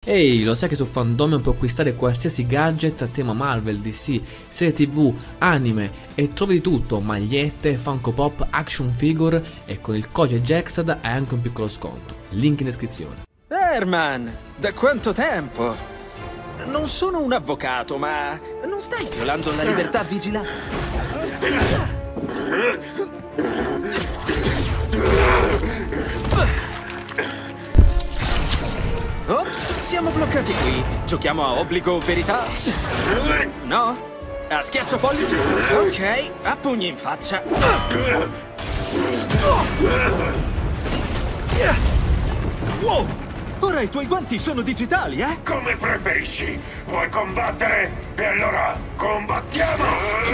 Ehi, lo sai che su Fandomio puoi acquistare qualsiasi gadget a tema Marvel, DC, serie TV, anime e trovi di tutto, magliette, Funko Pop, action figure e con il codice JAXAD hai anche un piccolo sconto. Link in descrizione. Herman, da quanto tempo? Non sono un avvocato, ma non stai violando la libertà vigilata? Ops, siamo bloccati qui. Giochiamo a obbligo o verità? No? A schiaccio pollici? Ok, a pugni in faccia. Wow! Ora i tuoi guanti sono digitali, eh? Come preferisci? Vuoi combattere? E allora combattiamo!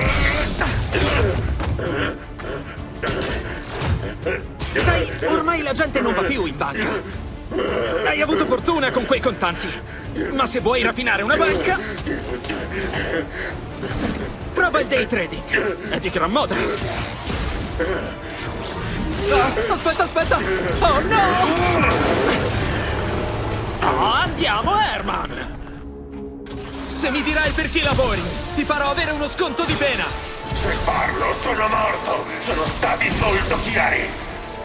Sai, ormai la gente non va più in banca. Hai avuto fortuna con quei contanti. Ma se vuoi rapinare una banca, prova il day trading. È di gran moda. Aspetta! Oh no! Oh, andiamo, Herman! Se mi dirai per chi lavori, ti farò avere uno sconto di pena. Se parlo, sono morto! Sono stati molto chiari!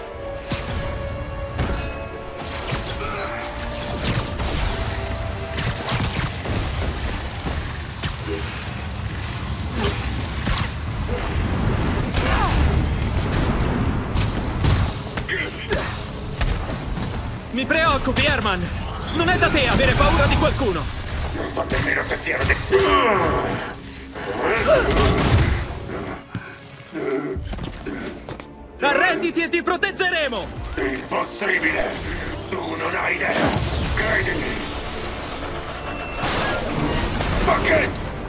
Mi preoccupi, Herman! Non è da te avere paura di qualcuno! Non so nemmeno se siano di... Arrenditi e ti proteggeremo! Impossibile! Tu non hai idea! Credimi! Ma che...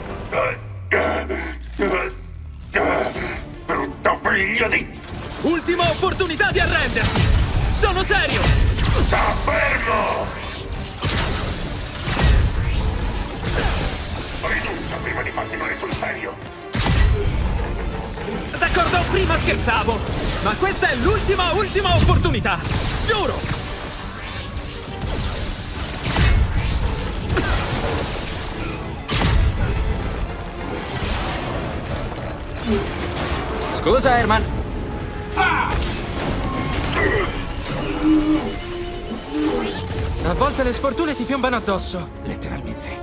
Brutto figlio di... Ultima opportunità di arrenderti! Sono serio! Sta fermo! Rinuncia prima di farti male sul serio! D'accordo, prima scherzavo! Ma questa è l'ultima opportunità! Giuro! Scusa, Herman! A volte le sfortune ti piombano addosso, letteralmente.